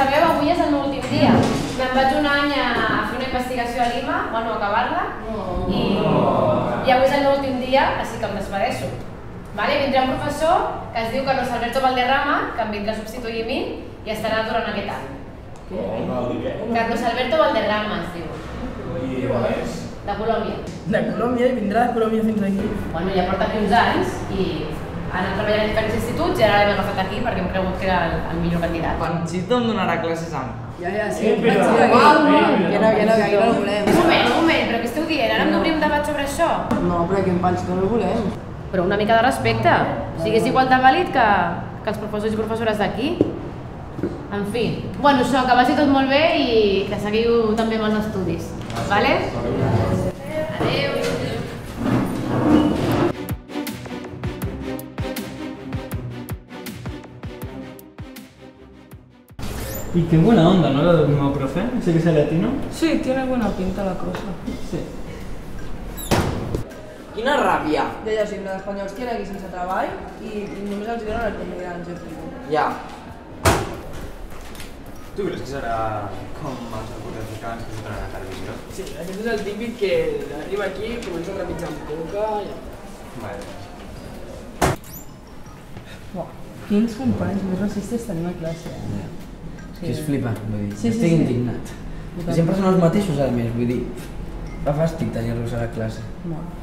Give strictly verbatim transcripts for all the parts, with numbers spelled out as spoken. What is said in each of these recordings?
sabeu, avui és el meu últim dia. Me'n vaig un any a fer una investigació a Lima, bueno, a acabar-la, i, i avui és el meu últim dia, així que em despedeixo. Vale? Vindrà un professor que es diu Carlos Alberto Valderrama, que em vindrà a substituir a mi i estarà durant aquest any. Què? Carlos Alberto Valderrama es diu. I on és? De Colòmbia. De Colòmbia i vindrà de Colòmbia fins aquí. Bueno, ja porta aquí uns anys i ha anat treballant en diferents instituts i ara l'hem agafat aquí perquè hem cregut que era el, el millor candidat. Panchito em donarà classes amb. Ja, ja, sí, però... Que no, que no, que aquí no el volem. Un moment, un moment, però què esteu dient? Ara hem d'obrir un debat sobre això? No, però aquí en Panchito no el volem. Però una mica de respecte. O sigui, és igual de vàlid que, que els professors i professores d'aquí. En fi. Bueno, això, que vagi tot molt bé i que seguiu també amb els estudis. Vale? Adéu. Y qué buena onda, ¿no? La del nuevo profe, ese que es latino. Sí, tiene buena pinta la cosa. Sí. Quina ràbia! Ja, ja, o sigui, els espanyols que eren aquí sense treball i només els donen els immigrants, jo crec. Ja. Tu creus que serà com els narcotraficants que surten a la televisió? Sí, aquest és el típic que arriba aquí, comença a trepitjar amb coca i... Vale. Uah, quins companys més racistes tenim a classe, eh? Que és flipant, vull dir, Sí, sí, estic sí. indignat. I sempre són els mateixos, a més, vull dir, fa fàstic tenir-los a la classe. Molt.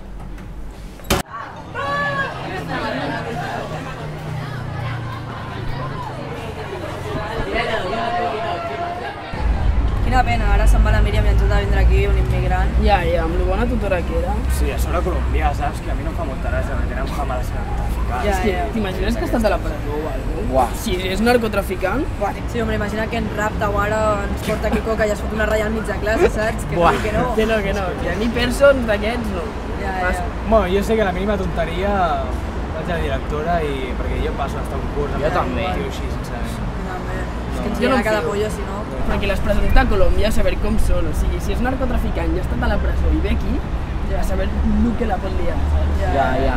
Quina pena, ara se'n va la Míriam i ens hem de vindre aquí, un immigrant. Ja, ja, amb la bona tutora que era. Sí, a sobre colombià, saps? Que a mi no em fa molta gràcia, me tenen fama de ser narcotraficant. Ja, ja. T'imagines que ha estat a la presó o alguna cosa? Uah. Si és narcotraficant... Sí, home, imagina que ens rapta o ara ens porta aquí coca i es fot una ratlla al mig de classe, saps? Que Buah. no, que no. Que no, que no, que ni persons d'aquests no. Ja, ja. Bueno, jo sé que la mínima tonteria vaig a la directora i... perquè jo passo a estar un curs amb Jo també. un tio així, sincerament. No, home, és que ens Jo no viene em cada fio. pollo, si no. Perquè les presons de Colòmbia, a saber com són, o sigui, si és narcotraficant i ha estat a la presó i ve aquí, a saber el que la pot liar, saps? Ja, ja.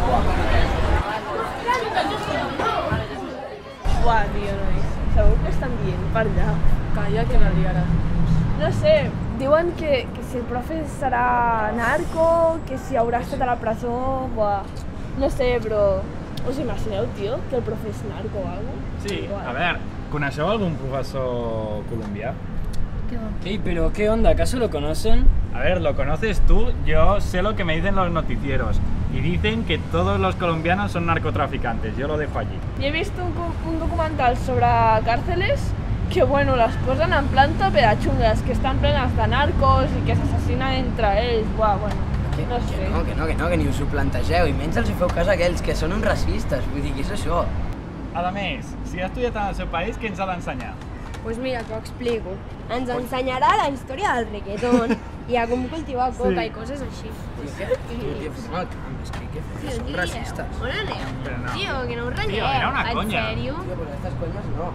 Buah, tio, nois. Segur que estan dient per allà. Calla, que la liaràs. No sé, diuen que, que si el profe serà narco, que si haurà estat a la presó, buah. No sé, però... Us imagineu, tio, que el profe és narco o alguna cosa? Sí, a ver, ¿conoceu algún profesor colombiano? Ey, pero ¿qué onda? ¿Acaso lo conocen? A ver, ¿lo conoces tú? Yo sé lo que me dicen los noticieros. Y dicen que todos los colombianos son narcotraficantes. Yo lo dejo allí. I he vist un, co- un documental sobre càrceles que, bueno, les posen en plan tope de xungues, que estan plenes de narcos i que s'assassinen entre ells. Buah, bueno, Que, no sé. que no, que no, que no, que ni us ho plantegeu, i menys els hi feu cas a aquells que són uns racistes, vull dir, què és això? A més, si ha estudiat en el seu país, què ens ha d'ensenyar? Pues mira, t'ho explico. Ens ensenyarà la història del reggaeton i a com cultivar coca i coses així. Tio, què? Tio, tio, fes-me el camp, és que què feu? Tio, Són qui racistes. dieu? On aneu? Però no. Tio, que no us ratlleu. Tio, era una En conya. sèrio? Tio, però aquestes conyes no.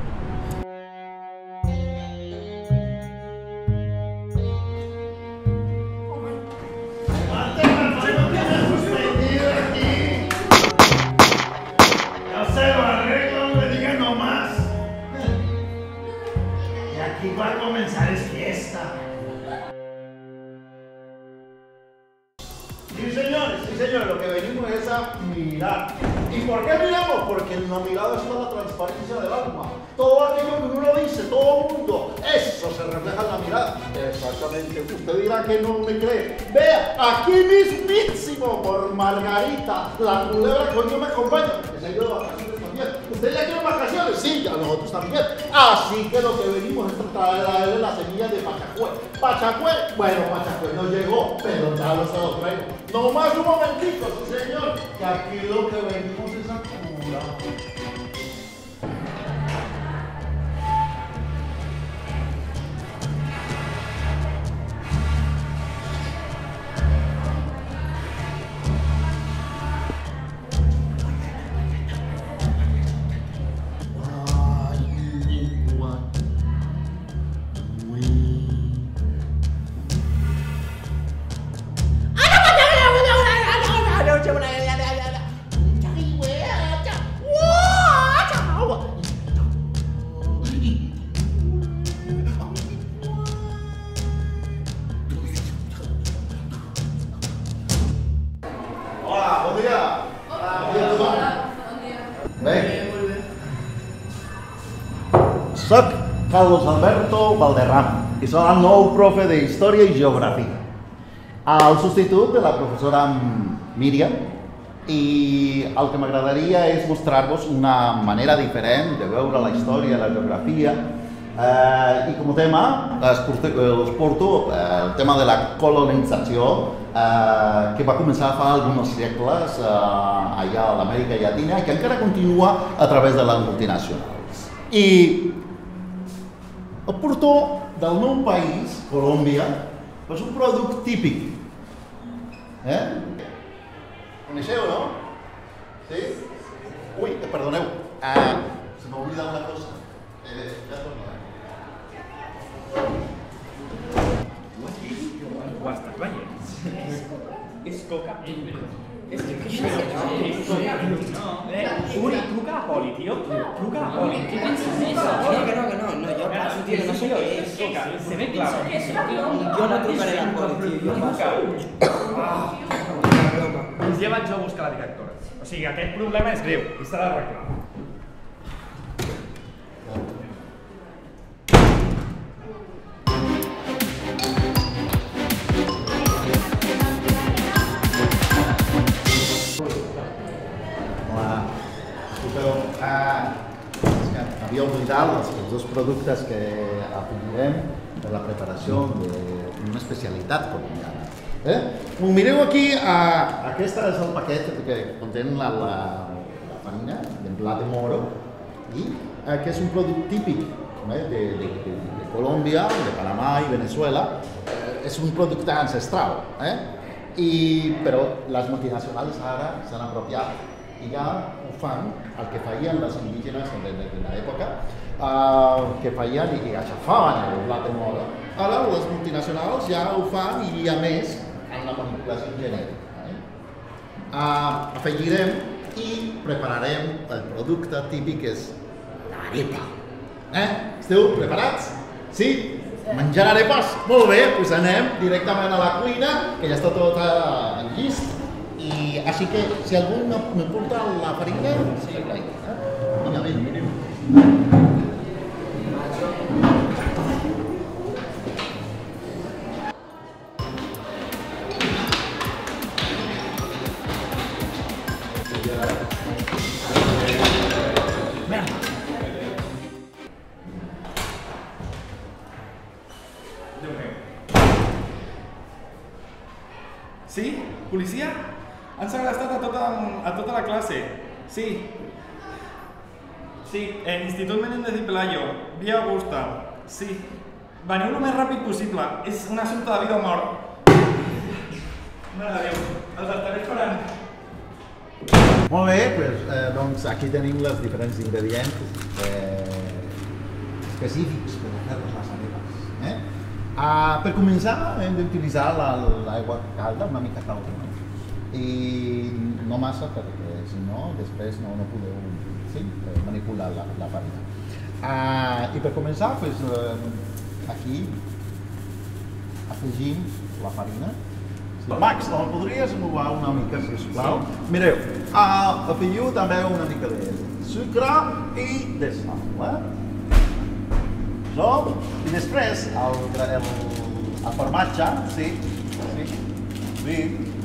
Aquí va a comenzar es fiesta. Sí, señores, sí, señores, lo que venimos es a mirar. ¿Y por qué miramos? Porque en la mirada está la transparencia del alma. Todo aquello que uno dice, todo el mundo, eso se refleja en la mirada. Exactamente. Usted dirá que no me cree. Vea, aquí mismísimo por Margarita, la culebra coño me acompaña. Que se ha ido de vacaciones también. ¿Usted ya quiere vacaciones? Sí, ya nosotros también. Así que lo que venimos es tratar de darle la semilla de Pachacue. ¿Pachacue? Bueno, Pachacue no llegó, pero ya lo se lo traigo. No más un momentito, sí señor, que aquí lo que venimos es a curar. Carlos Alberto Valderrama, i serà el nou profe de Història i Geografia. El substitut de la professora Míriam, i el que m'agradaria és mostrar-vos una manera diferent de veure la història i la geografia. I com a tema us porto el tema de la colonització, que va començar fa alguns segles allà a l'Amèrica Llatina i que encara continua a través de les multinacionals. I el portó del meu país, Colòmbia, és un producte típic. Coneixeu, no? Sí? Ui, perdoneu, se m'ha oblidat una cosa. Ja torno. Ho estàs veient? És coca. És Uri, truca a Poli, tio. Truca a Poli. Què penses més? No, que no, que no, no, jo passo, tio, no sé què és. Se ve clar. Jo no trucaré a Poli, tio, jo passo. Doncs ja vaig jo a buscar la directora. O sigui, aquest problema és greu i s'ha d'arreglar. Havia oblidat els dos productes que afegirem per la preparació d'una especialitat colombiana. Ho mireu aquí, aquest és el paquet que conté la farina de blat de moro, que és un producte típic de Colòmbia, de Panamà i Venezuela. És un producte ancestral, però les multinacionals ara s'han apropiat i ja ho fan, el que feien les indígenes de l'època, que feien i aixafaven el blat de moro. Ara les multinacionals ja ho fan i a més amb la manipulació genètica. Afegirem i prepararem el producte típic que és l'arepa. Esteu preparats? Sí? Menjar arepas? Molt bé, doncs anem directament a la cuina, que ja està tot en llist. I així que, si algú me porta la farina, sí, vinga, vinga. Sí? Policia? Han segrestat a tota, a tota la classe. Sí. Sí, en Institut Menéndez y Pelayo, Via Augusta. Sí. Veniu el més ràpid possible. És un assumpte de vida o mort. Mare de Déu, els estaré esperant. Molt bé, doncs aquí tenim els diferents ingredients específics per fer les arepas. Per començar hem d'utilitzar l'aigua calda, una mica calda. I no massa perquè si no després no podeu manipular la farina. I per començar aquí afegim la farina. Max, em podries moure una mica, sisplau? Mireu, afegiu també una mica de sucre i de sal. I després el formatge, sí, sí,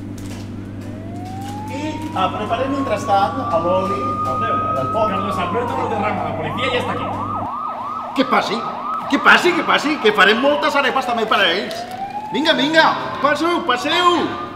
i preparem mentrestant l'oli del foc. Carlos Alberto Valderrama, la policia ja està aquí. Que passi, que passi, que passi, que farem moltes arepas també per a ells. Vinga, vinga, passeu, passeu!